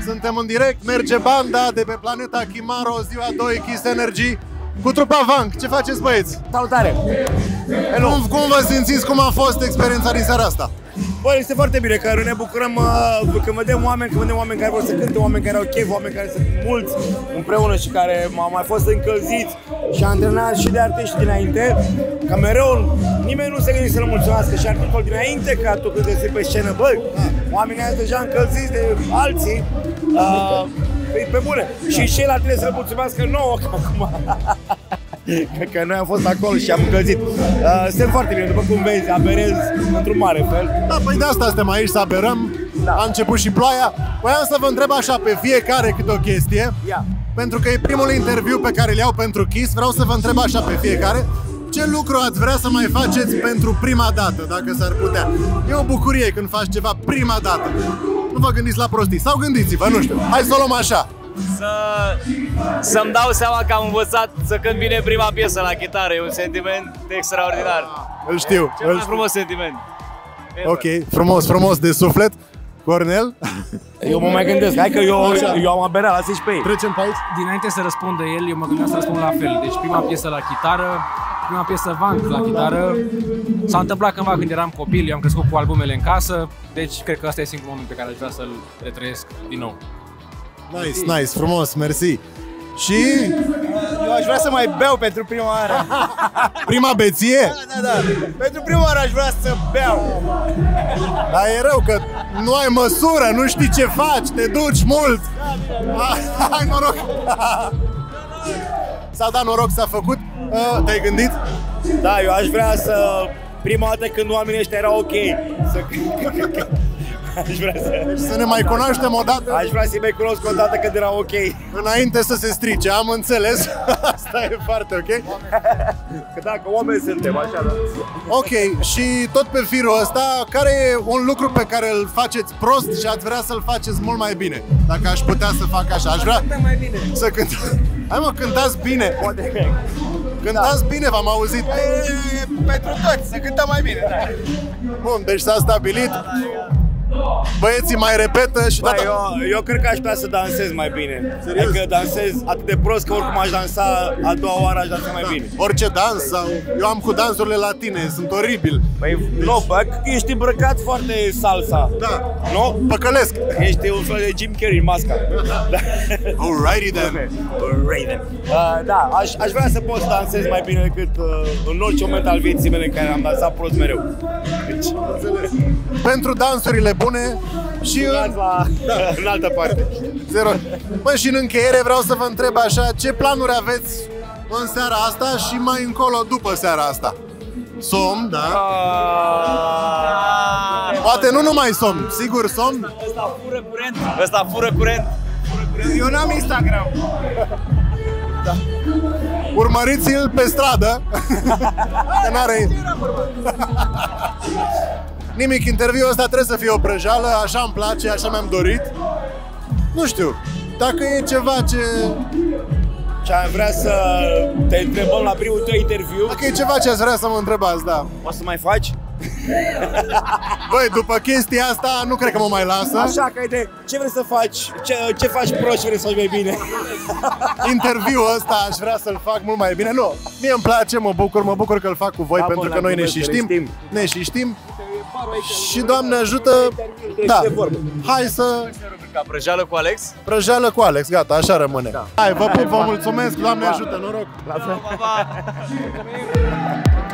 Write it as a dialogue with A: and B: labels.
A: Suntem în direct, merge banda de pe planeta Kimaro, ziua 2, Kiss Energy, cu trupa Vank. Ce faceți, băieți?
B: Salutare!
A: Cum vă simțiți? Cum a fost experiența din seara asta?
B: Bă, este foarte bine că ne bucurăm când vedem oameni care vor să cânte, oameni care au chef, oameni care sunt mulți împreună și care au mai fost încălziți și antrenați și de artiști dinainte. Ca mereu, nimeni nu se gândește să le mulțumească și artiștii dinainte ca tu când te pe scenă. Bă, oamenii ăia deja încălziți de alții, pe bune. Și ceilalți trebuie să le mulțumească nouă acum. Că noi am fost acolo și am încălzit. Suntem foarte bine, după cum vezi, aberez într-un mare fel.
A: Da, păi de asta suntem aici, să aberăm. Da. A început și ploaia. Voiam să vă întreb așa, pe fiecare câte o chestie. Pentru că e primul interviu pe care îl iau pentru Kiss. Vreau să vă întreb așa pe fiecare. Ce lucru ați vrea să mai faceți pentru prima dată, dacă s-ar putea? E o bucurie când faci ceva prima dată. Nu vă gândiți la prostii. Sau gândiți-vă, nu știu. Hai să o luăm așa.
C: Să-mi dau seama că am învățat să cânt bine prima piesă la chitară. E un sentiment extraordinar.
A: Îl știu.
C: Cel mai frumos sentiment.
A: Ok, frumos de suflet. Cornel?
B: Eu mă mai gândesc, hai că eu am aberat, lasă-și pe ei.
A: Trecem pe aici?
D: Dinainte să răspundă el, eu mă gândeam să răspund la fel. Deci prima piesă la chitară, prima piesă Vank la chitară. S-a întâmplat cândva când eram copil, eu am crescut cu albumele în casă. Deci cred că ăsta e singurul moment pe care aș vrea să-l retrăiesc din nou.
A: Nice, frumos, mersi. Și?
B: Eu aș vrea să mai beau pentru prima oară.
A: Prima beție?
B: Da. Pentru prima oară aș vrea să beau.
A: Dar e rău că nu ai măsură, nu știi ce faci, te duci mult. Hai noroc. S-a dat noroc, s-a făcut. Te-ai gândit?
B: Da, eu aș vrea să... Prima dată când oamenii ăștia erau ok. Aș vrea
A: să ne mai cunoaștem o dată.
B: Aș vrea să-i mai cunosc o dată când era ok.
A: Înainte să se strice, am înțeles. Asta e foarte ok.
B: Că dacă oameni suntem, așa, da.
A: Ok, și tot pe firul ăsta, care e un lucru pe care îl faceți prost și ați vrea să-l faceți mult mai bine? Dacă aș putea să fac așa, aș vrea
B: mai bine.
A: Să cântați. Hai mă, cântați bine. Cântați bine, v-am auzit.
B: Pentru toți, să cântăm mai bine, da.
A: Bun, deci s-a stabilit. Băieții mai repetă și data...
B: Eu cred că aș putea să dansez mai bine. Serios? Adică dansez atât de prost că oricum aș dansa a doua oară, aș dansa mai bine.
A: Orice dans sau... Eu am cu dansurile latine, sunt oribil.
B: Păi, nu, bă, ești îmbrăcat foarte salsa.
A: Da.
B: Nu?
A: Păcălesc.
B: Ești un fel de Jim Carrey în masca. Da.
A: Alrighty then.
B: Da, aș vrea să pot să dansez mai bine decât în orice moment al vieții mele în care am dansat prost mereu. Deci...
A: Pentru dansurile bune și
B: în altă parte.
A: Zero. Bă, și în încheiere vreau să vă întreb așa, ce planuri aveți în seara asta și mai încolo după seara asta? Somn, da? Poate nu numai somn, sigur somn?
C: Ăsta fură curent.
B: Eu n-am Instagram.
A: Da. Urmăriți-l pe stradă. Că n-are... Nimic, interviul ăsta trebuie să fie o prăjală, așa îmi place, așa mi-am dorit. Nu știu, dacă e ceva
B: ce am vrea să te întrebăm la primul tău interviu.
A: Dacă e ceva ce ați vrea să mă întrebați, da.
B: O să mai faci?
A: Băi, după chestia asta nu cred că mă mai lasă.
B: Așa că de ce vrei să faci? Ce faci prost și vrei să faci mai bine?
A: Interviul ăsta aș vrea să-l fac mult mai bine. Nu, mie îmi place, mă bucur că îl fac cu voi, da, pentru că noi ne și știm. Și Doamne ajută, da, hai să...
C: Prăjeală cu Alex?
A: Prăjeală cu Alex, gata, așa rămâne. Da. Hai, vă mulțumesc, Doamne ajută, noroc!
C: La fel.